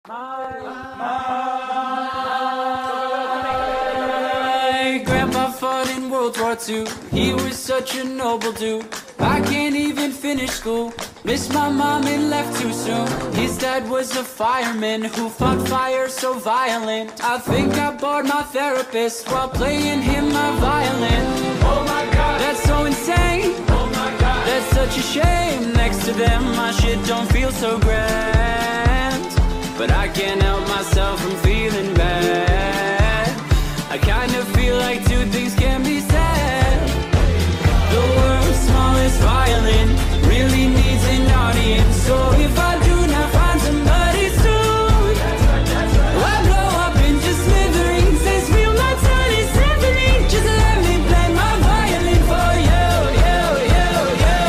My grandpa fought in World War II. He was such a noble dude. I can't even finish school. Missed my mom and left too soon. His dad was a fireman who fought fire so violent. I think I bored my therapist while playing him my violin. Oh my god, that's so insane. Oh my god, that's such a shame. Next to them my shit don't feel so grand, but I can't help myself from feeling bad. I kind of feel like two things can be said. The world's smallest violin really needs an audience. So if I do not find somebody soon, I'll blow up into smithereens and spill my tiny symphony. Just let me play my violin for you, you, you, you.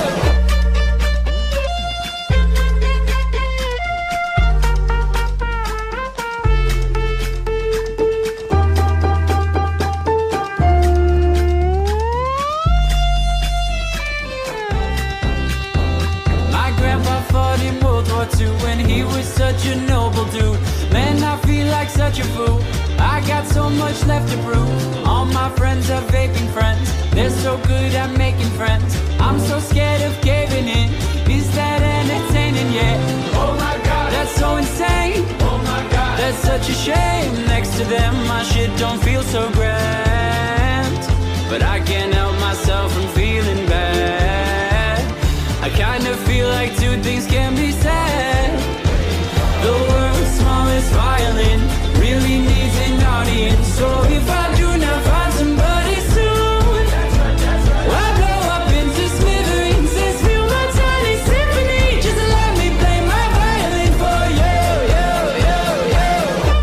My grandpa fought in World War II when he was such a noble dude. Man, I feel like such a fool. I got so much left to prove. All my friends are vaping friends. They're so good at making friends. I'm so scared of caving in. Is that entertaining yet? Oh my god, that's so insane. Oh my god, that's such a shame. Next to them my shit don't feel so grand, but I can't help myself from feeling bad. I kind of feel like two things can be said. The world's smallest violin really needs an audience. So if I do not find somebody soon, I'll blow up into smithereens and spill my tiny symphony. Just let me play my violin for you, you, you, you.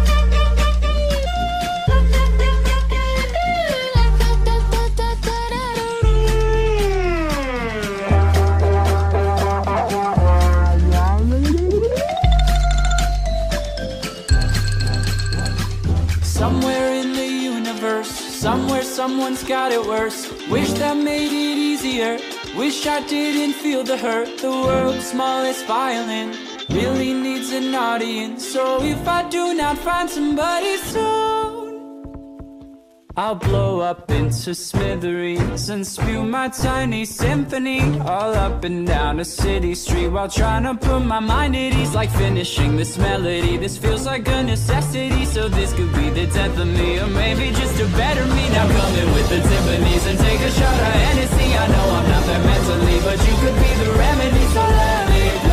Somewhere in the universe, somewhere someone's got it worse. Wish that made it easier. Wish I didn't feel the hurt. The world's smallest violin really needs an audience. So if I do not find somebody soon, I'll blow up into smithereens and spew my tiny symphony all up and down a city street while trying to put my mind at ease. Like finishing this melody, this feels like a necessity. So this could be the death of me, or maybe just a better me. Now come in with the timpanis and take a shot of Hennessy. I know I'm not there mentally, but you could be the remedy. So let me